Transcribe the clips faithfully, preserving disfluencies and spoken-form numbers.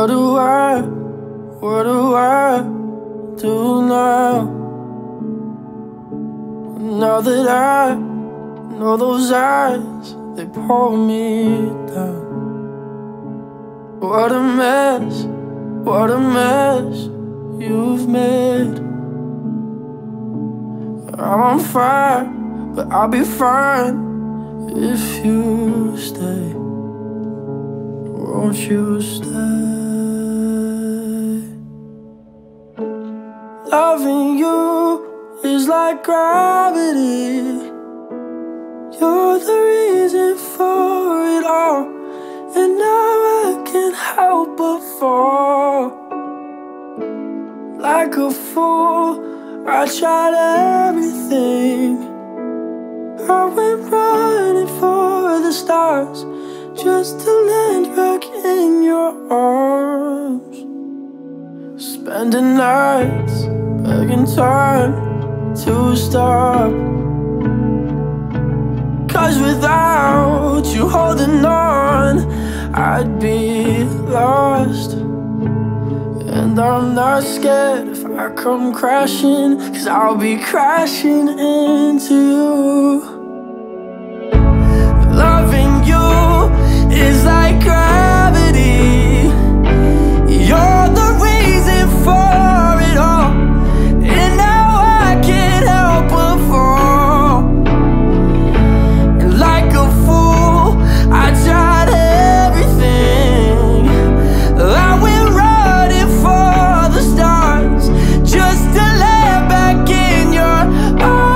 What do I, what do I do now? Now that I know those eyes, they pull me down. What a mess, what a mess you've made. I'm on fire, but I'll be fine if you stay. Won't you stay? Loving you is like gravity. You're the reason for it all, and now I can't help but fall. Like a fool, I tried everything. I went running for the stars just to land back in your arms. Spending nights begging time to stop, 'cause without you holding on, I'd be lost. And I'm not scared if I come crashing, 'cause I'll be crashing into you. Loving you is like gravity. You're the reason for it all, and now I can't help but fall. And like a fool, I tried everything. I went running for the stars just to land back in your arms.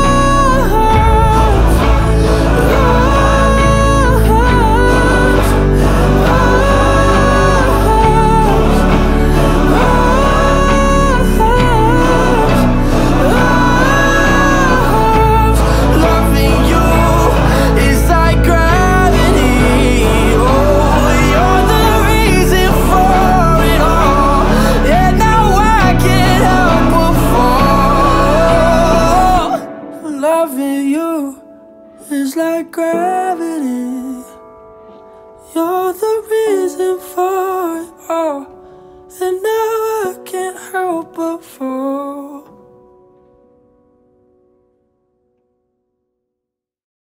Loving you is like gravity. You're the